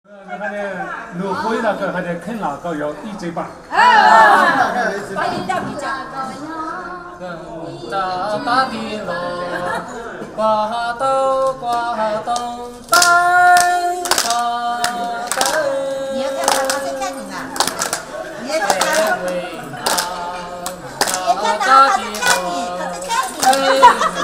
还得芦荟那个还得啃那个要一嘴巴。 把饮料比较。 大大的路，挂东带花灯。 你要干嘛？他在看你呢。你要干嘛？别看他，他在看你，他在看你。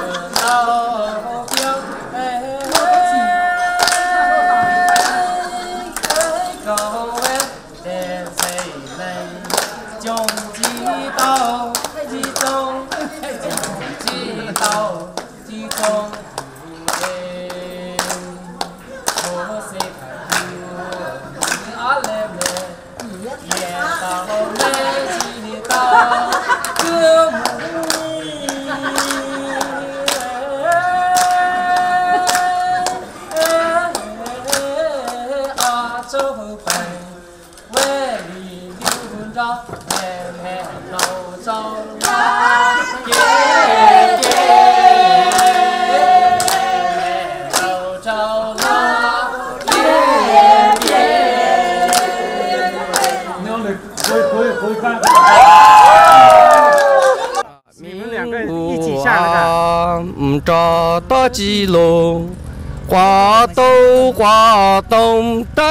你们两个一起下来的。 找到几路，花东都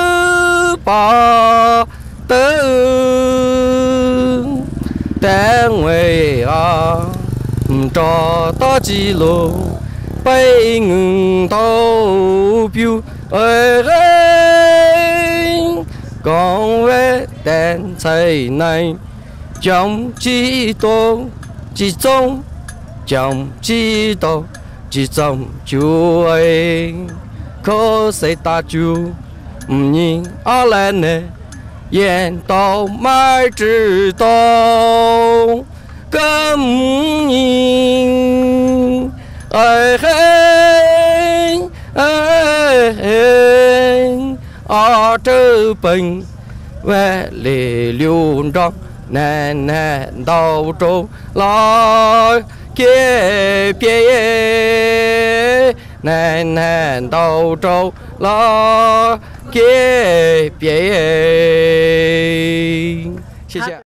把灯，单位啊，找到几路，被我投票讲为单才能将几多几种。将知道这种就爱，可惜大就唔认阿来呢，眼到没知道，更唔认哎嘿哎嘿，这本万里流长，难道中来。给别难道走了给别，谢谢。